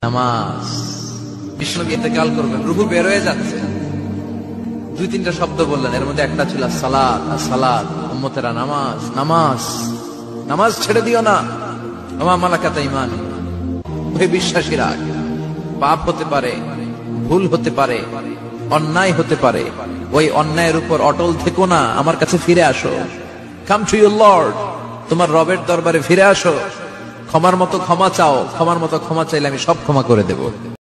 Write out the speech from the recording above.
নামাজ। বিশ্বনবী ইন্তেকাল করবেন, রূহ বের হয়ে যাচ্ছে, দুই তিনটা শব্দ বললেন, এর মধ্যে একটা ছিল সালাত। সালাত উম্মতেরা নামাজ, নামাজ, নামাজ ছেড়ে দিও না। ওয়া মালাকাত ঈমানুকুম, হে বিশ্বাসীরা, পাপ হতে পারে, ভুল হতে পারে, অন্যায় হতে পারে, ওই অন্যায়ের উপর অটল থেকো না, আমার কাছে ফিরে আসো। কাম টু ইউর লর্ড, তোমার রবের দরবারে ফিরে আসো, ক্ষমার মতো ক্ষমা চাও, ক্ষমার মতো ক্ষমা চাইলে আমি সব ক্ষমা করে দেব।